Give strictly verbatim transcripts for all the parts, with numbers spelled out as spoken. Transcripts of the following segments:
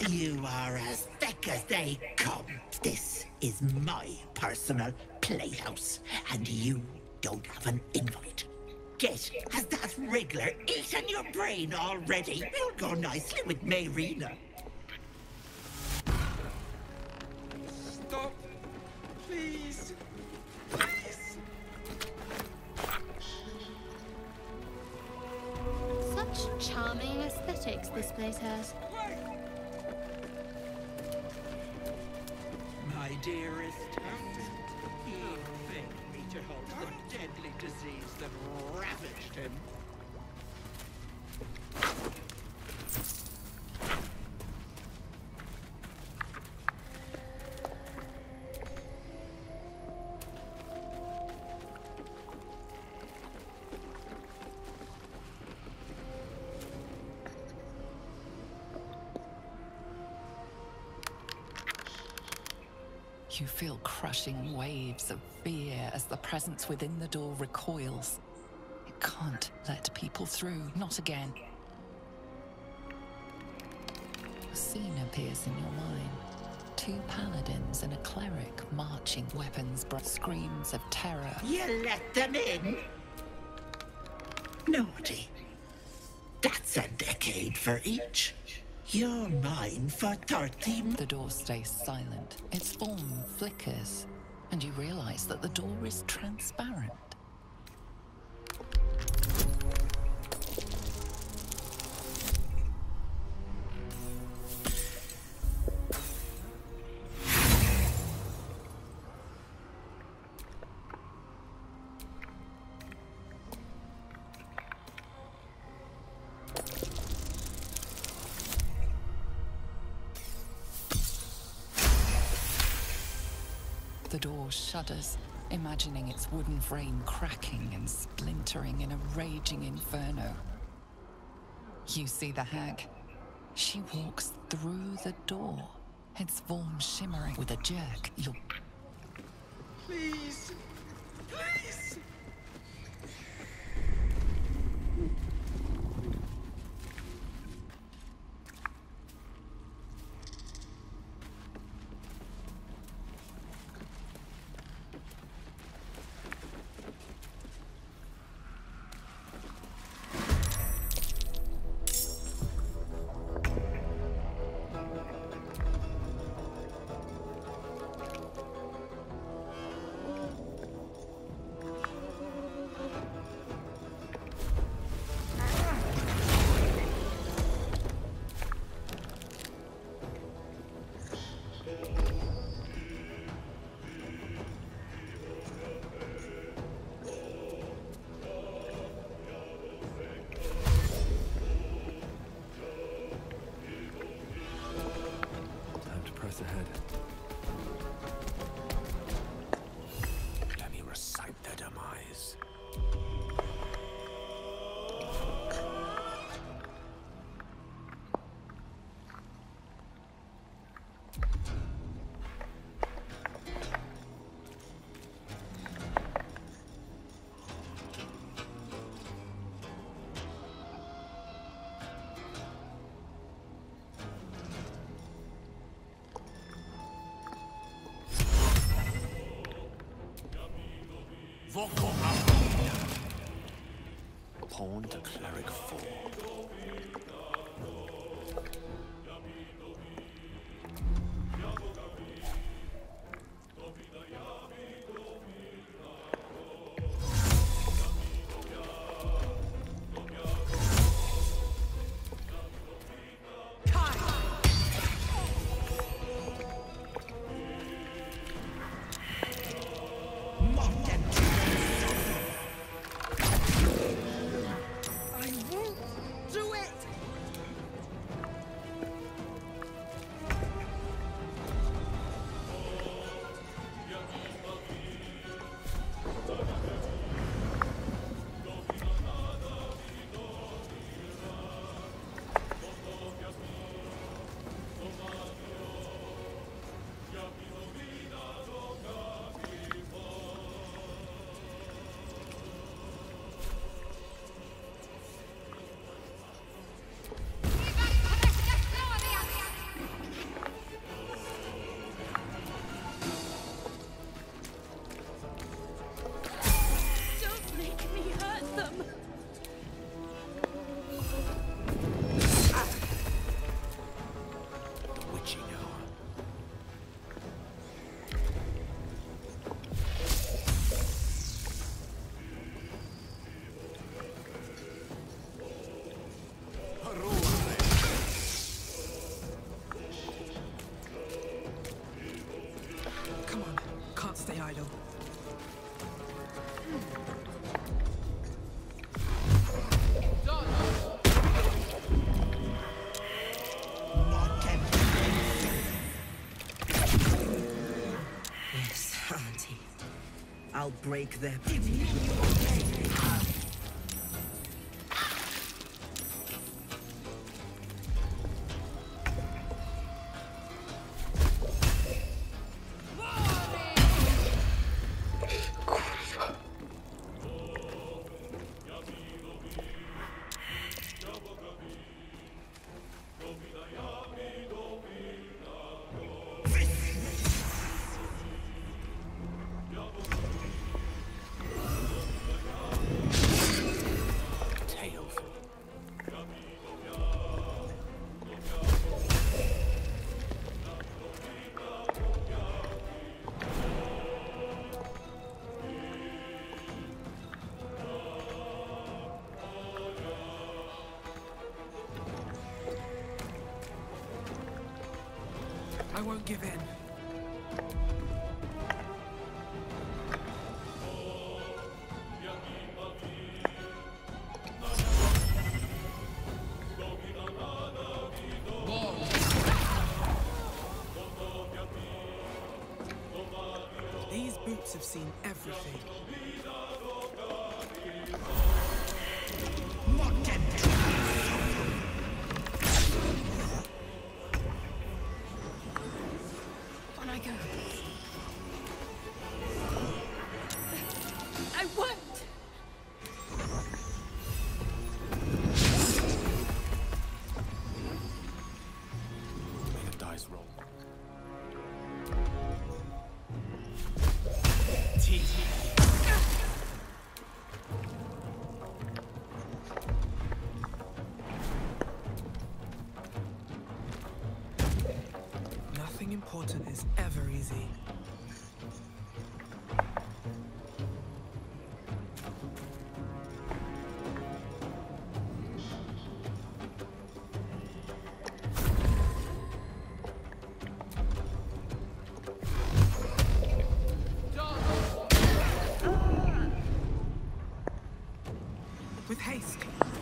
You are as thick as they come. This is my personal playhouse, and you don't have an invite. Get, has that wriggler eaten your brain already? You'll go nicely with Mayrina. Stop! Please! Please! Such charming aesthetics this place has. My dearest Townsend, he begged me to halt the deadly disease that ravaged him. You feel crushing waves of fear as the presence within the door recoils. You can't let people through, not again. A scene appears in your mind. Two paladins and a cleric marching, weapons, br- screams of terror. You let them in? Naughty. That's a decade for each. You're mine for thirty. The door stays silent. Its form flickers, and you realize that the door is transparent. The door shudders, imagining its wooden frame cracking and splintering in a raging inferno. You see the hag. She walks through the door, its form shimmering. With a jerk, you'll... Please! Please! Ahead. Let me recite their demise. Pawn to cleric four. Do it! I'll break them. I won't give in. These boots have seen everything. On I go. I won't! May the dice roll. Nothing important is ever easy. With haste.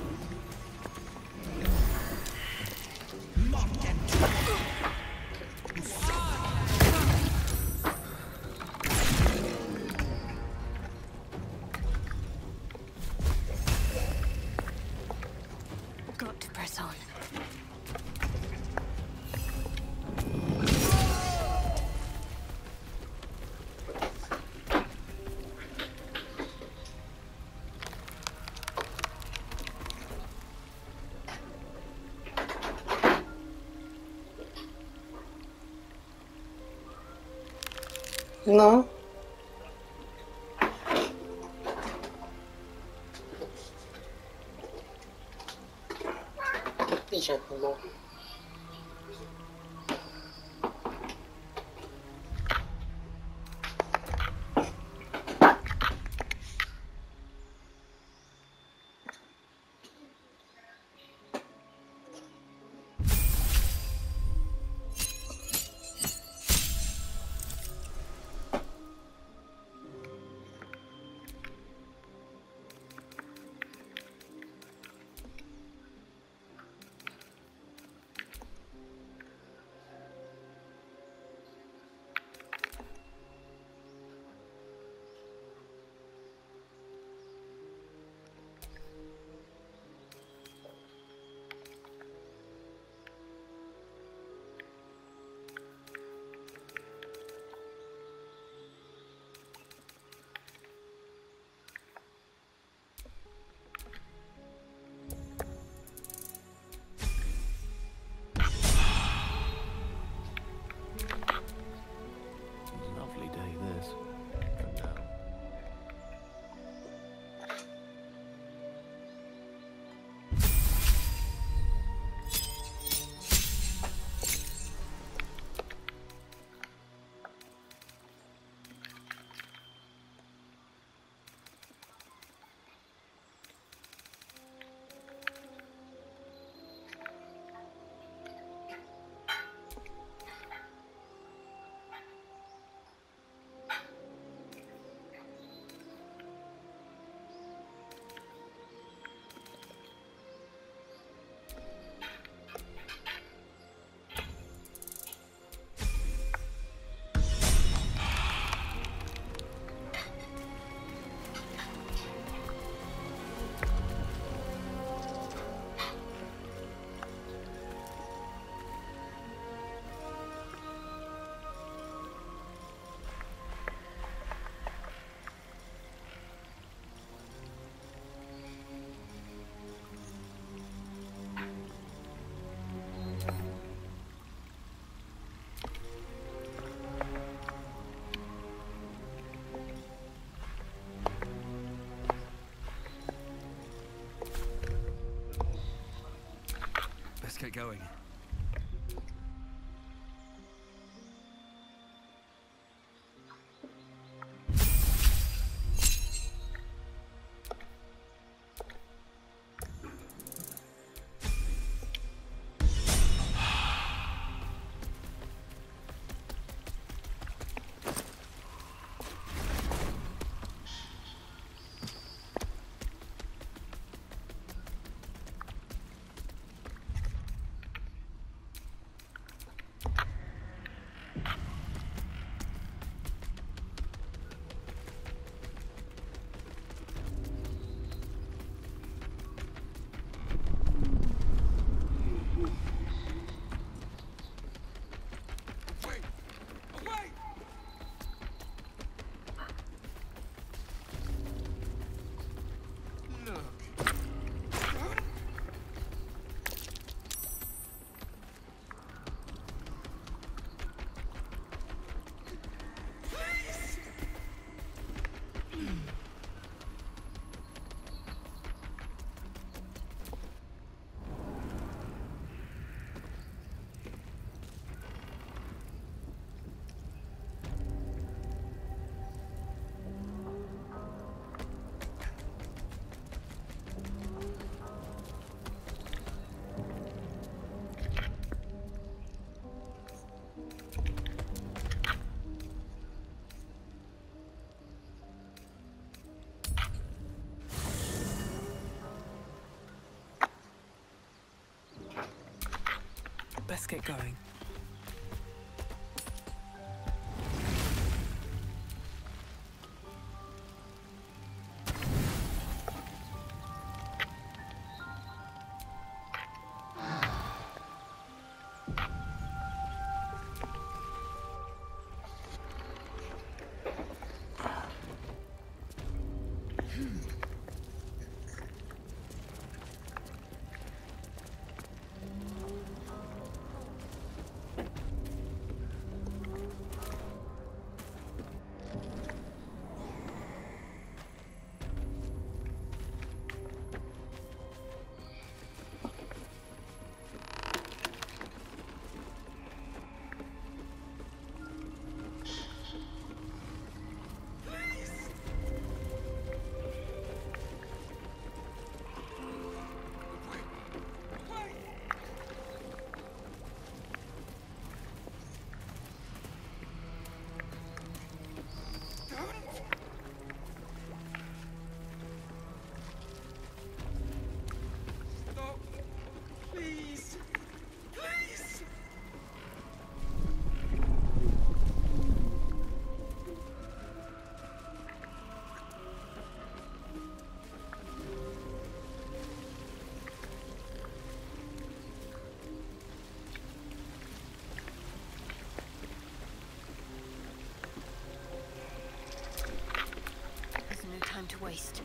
Got to press on. No. Pisze chyba. get going. Best get going. To waste.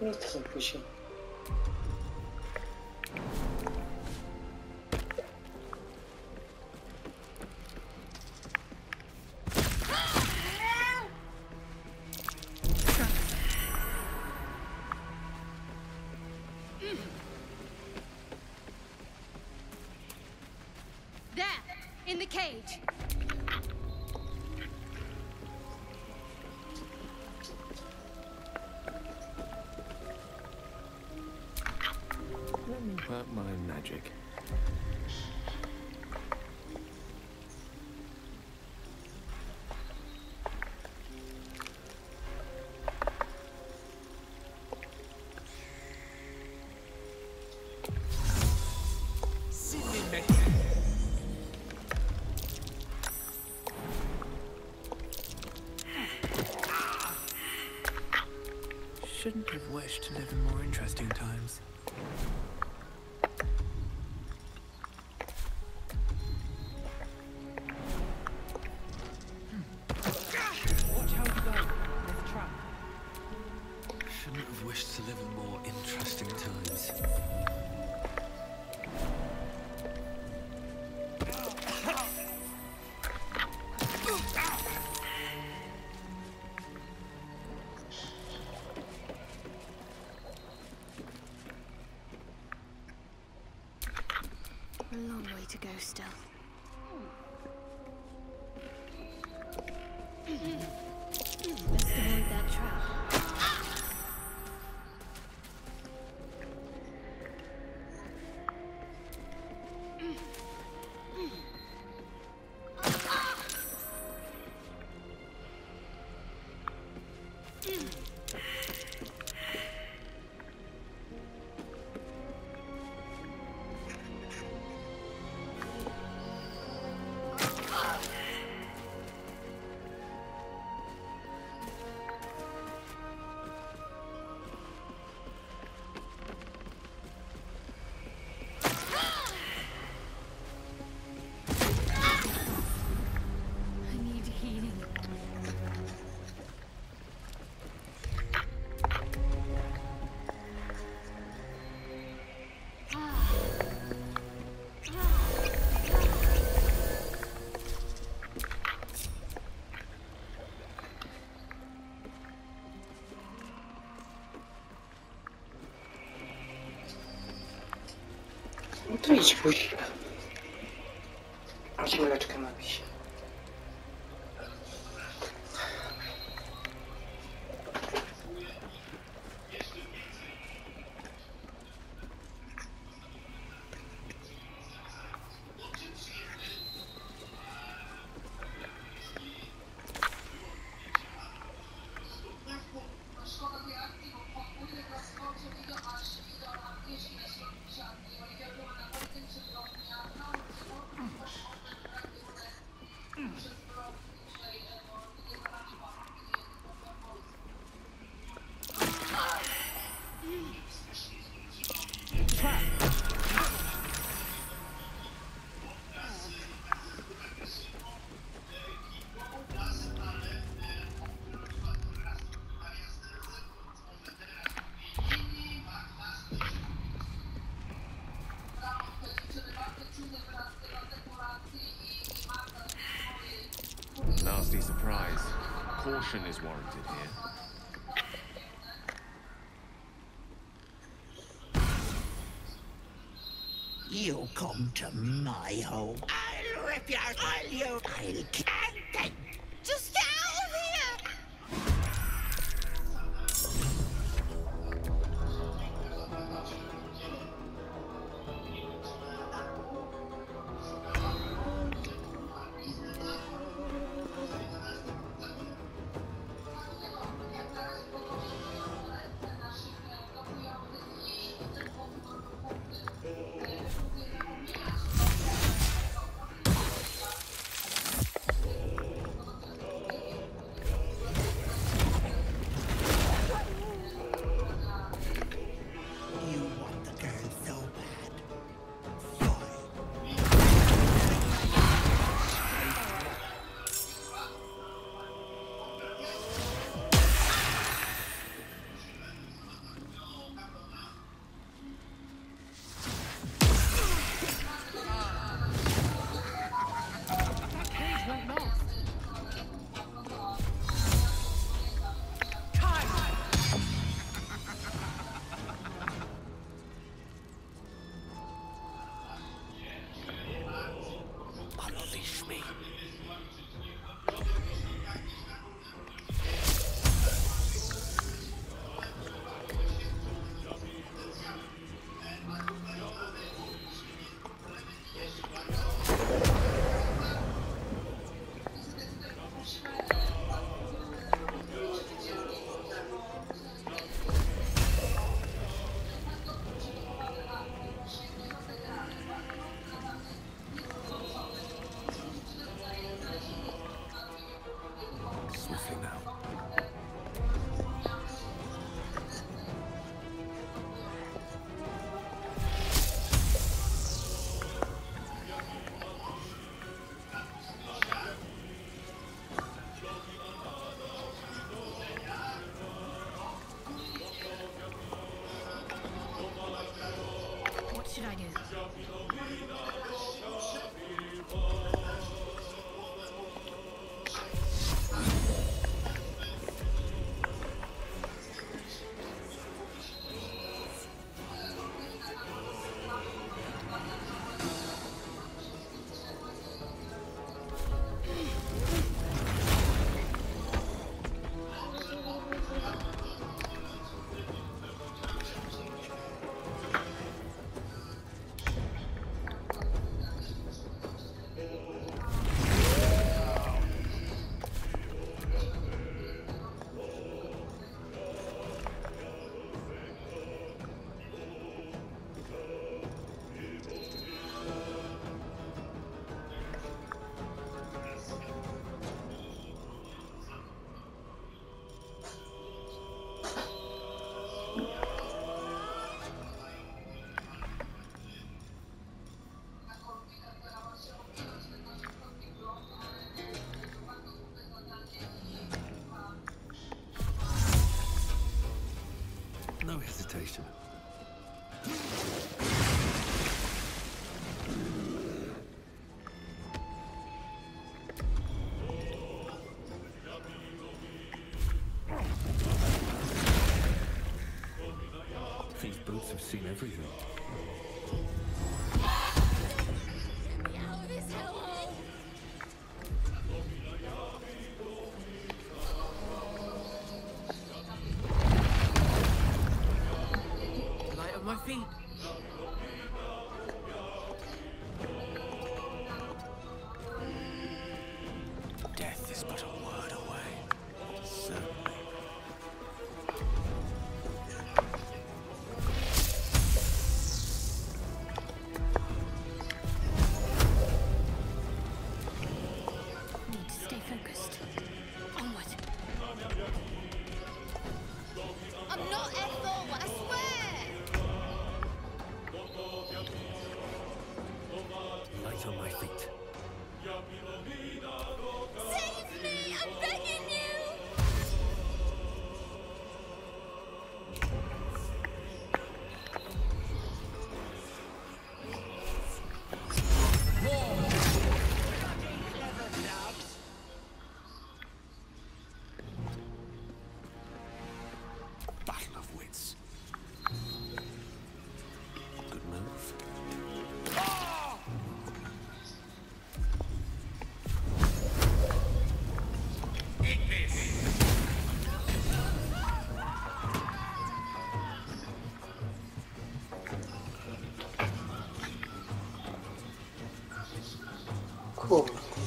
Nie trzypuj się. There, in the cage. Let me work my magic. Shouldn't have wished to live in more interesting times. Watch how you go. There's a trap. Shouldn't have wished to live in more interesting times. A long way to go still. Best avoid that trap. I need healing. No to idź później. A się leczkę napisz. Nasty surprise. Caution is warranted here. You come to my home. I'll rip your... I'll you... I'll... Can't... Just get out of here! taste of it. These boots have seen everything. Get me out of this hellhole! Light on my feet. Death is but a word away. Certainly. Need to stay focused. Onward. I'm not Ethel, I swear! Light on my feet. Save me! I'm begging you! Battle of wits. Good move. Cool.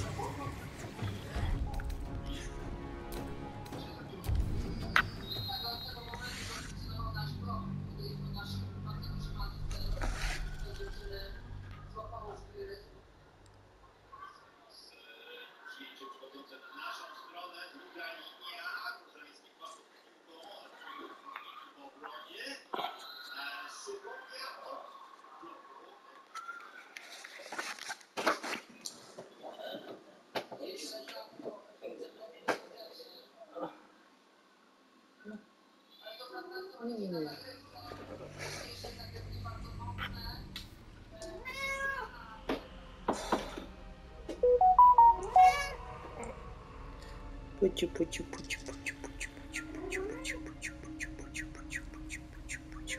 Puchu, puchu, puchu, puchu, puchu, puchu, puchu, puchu, puchu, puchu, puchu, puchu, puchu, puchu, puchu.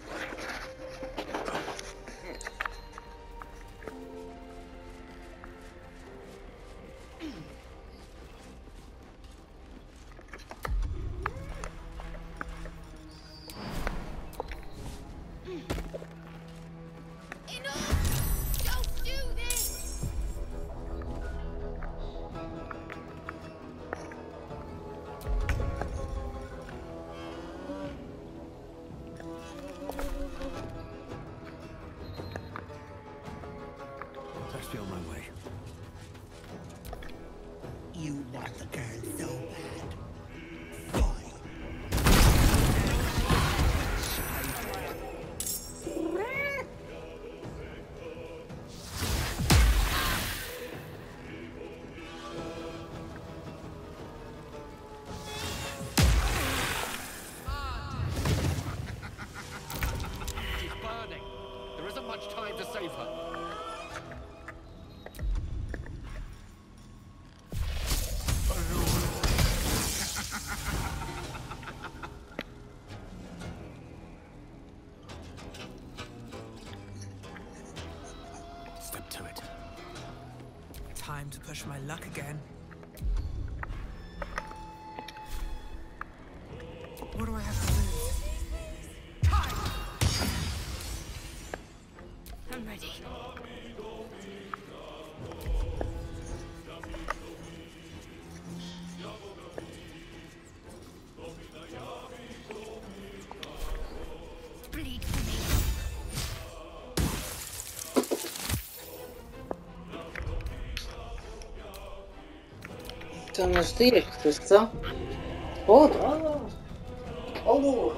Enough! Don't do this! Best be on my way. You want the girl so bad. Fine. She's burning. There isn't much time to save her. Step to it. Time to push my luck again. What do I have to lose? Time! I'm ready. Bleed for me. To nasz dyrektor, co? O, o, o.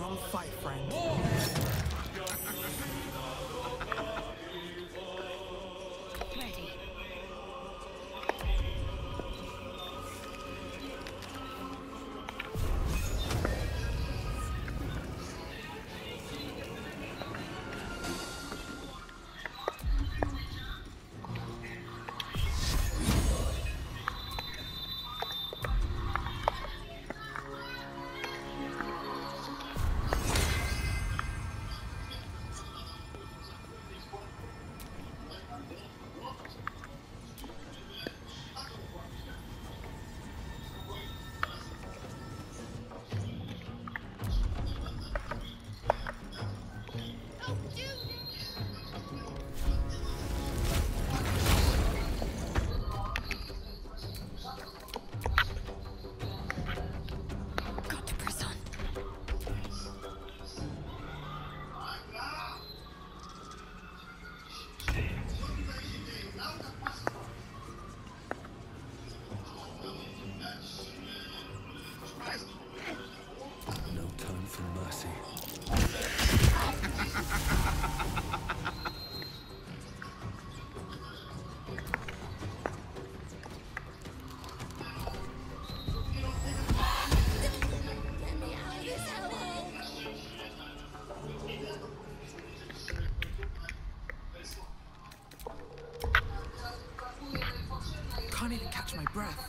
I'll fight, friend. Ready. Can't even catch my breath.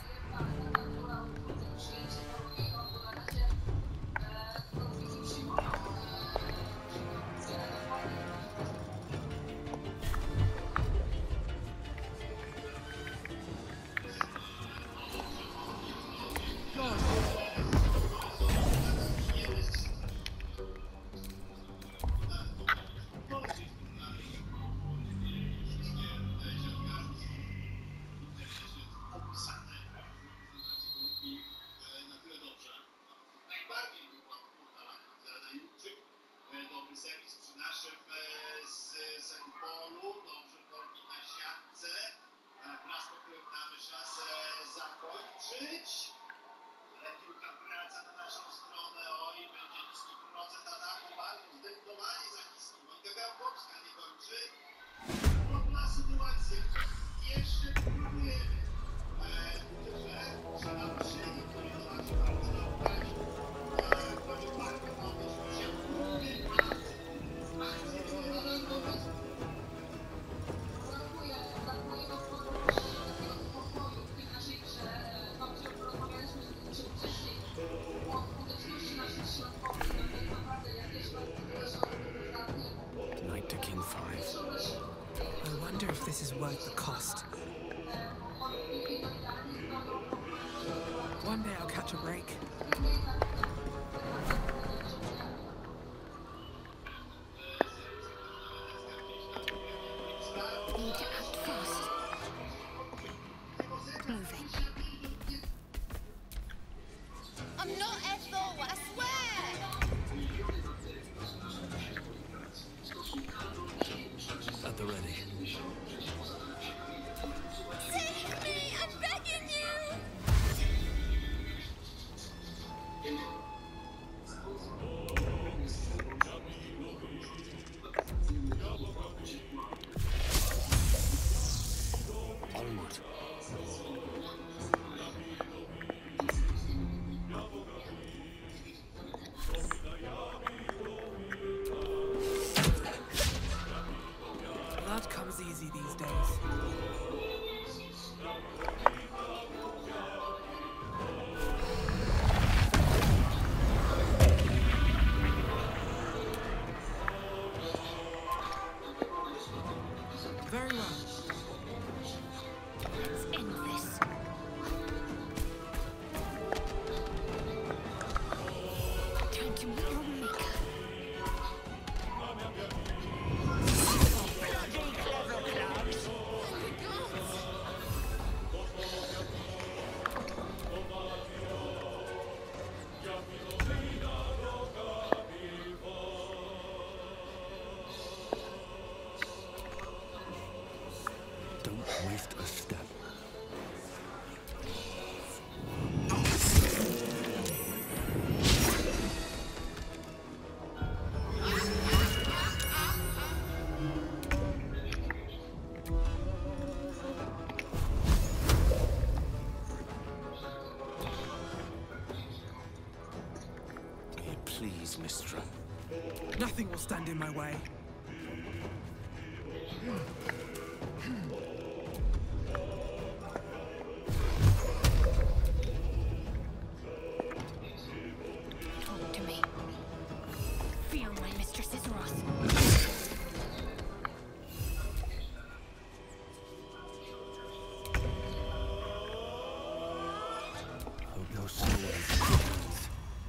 This is worth the cost. One day I'll catch a break. Need to act fast. Moving. I'm not Ethel, I swear! At the ready. Save me! I'm begging you! Onward. Blood comes easy these days. Very well. Let's end this. Time to meet your maker. Bloody clever clouds! Don't waste a step. please, Mistra. Nothing will stand in my way. Talk to me. Feel my mistress's wrath. Hope your soul is in good hands.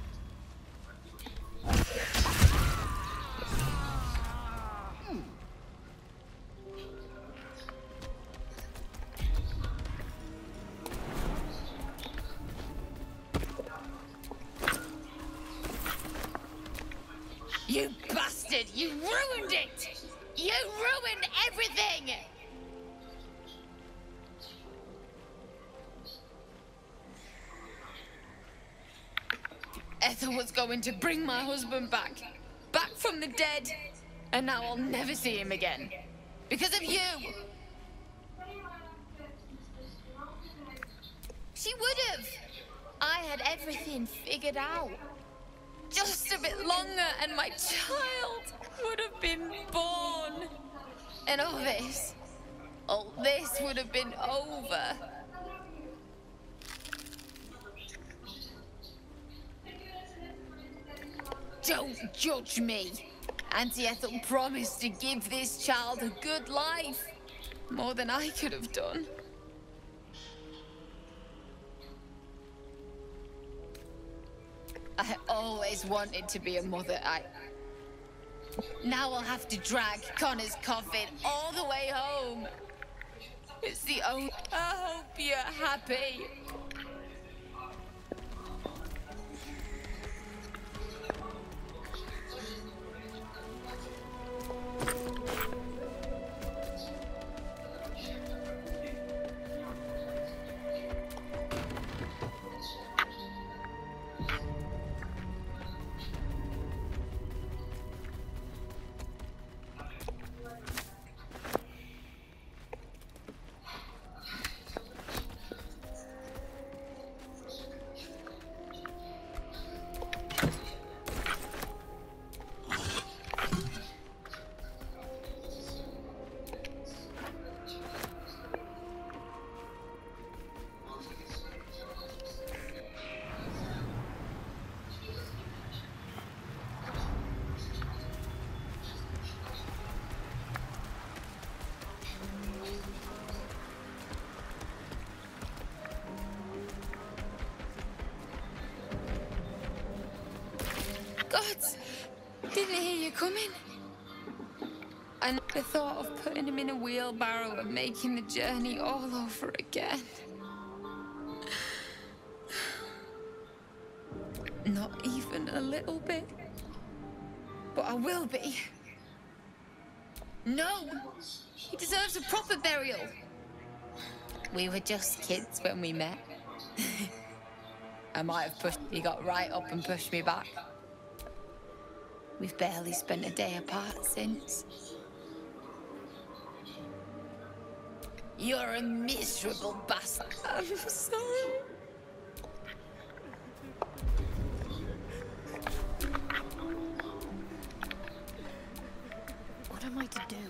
You bastard! You ruined it! You ruined everything! Ethel was going to bring my husband back. Back from the dead. And now I'll never see him again. Because of you! She would have! I had everything figured out. Just a bit longer and my child would have been born. And all this, all this would have been over. Don't judge me. Auntie Ethel promised to give this child a good life. More than I could have done. I always wanted to be a mother. I... Now I'll have to drag Connor's coffin all the way home. It's the only... I hope you're happy. Gods, didn't hear you coming. And the thought of putting him in a wheelbarrow and making the journey all over again. Not even a little bit. But I will be. No! He deserves a proper burial. We were just kids when we met. I might have pushed... He got right up and pushed me back. We've barely spent a day apart since. You're a miserable bastard. I'm sorry. What am I to do?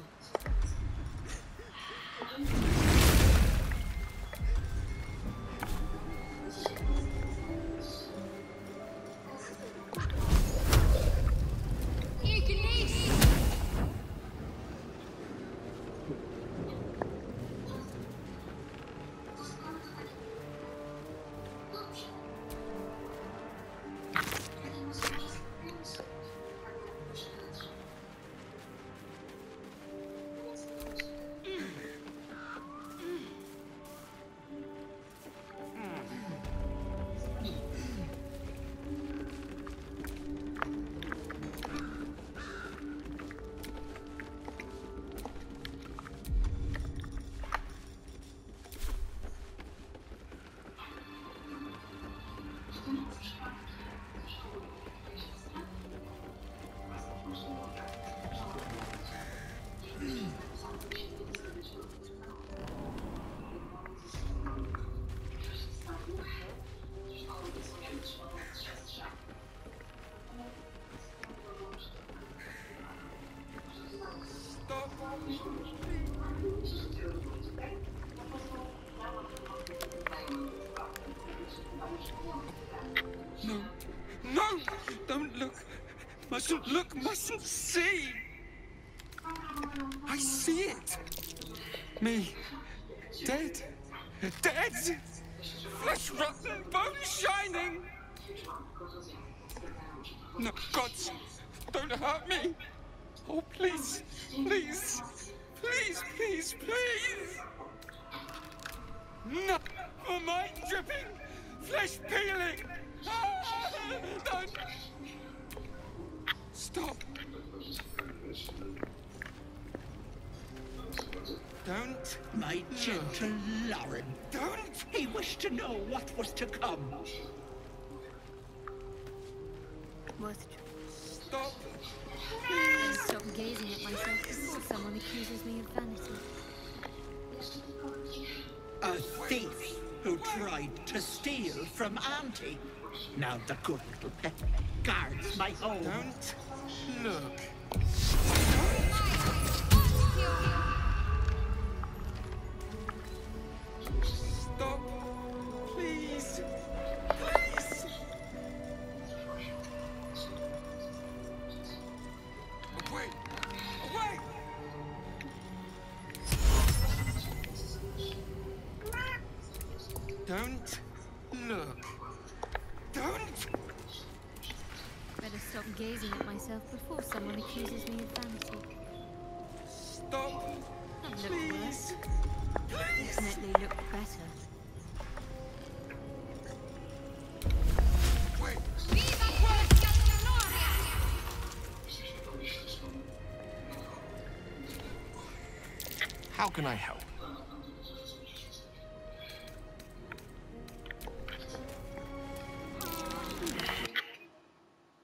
Don't look. Mustn't look, mustn't see. I see it. Me. Dead. Dead. Flesh rotten, bone shining. No, gods, don't hurt me. Oh, please, please, please, please, please. No, for mind dripping, flesh peeling. Ah, don't. Stop. Don't. My gentle Lauren. Don't. He wished to know what was to come. Worth Stop. Please stop gazing at myself before someone accuses me of vanity. A thief who tried to steal from Auntie. Now the good little pet guards my home. Don't look. Stop. Please. Please. Away. Away. Don't look. Don't. Better stop gazing at myself before someone accuses me of vanity. Stop. That looked Please. worse. Please. Definitely looked better. Wait. How can I help?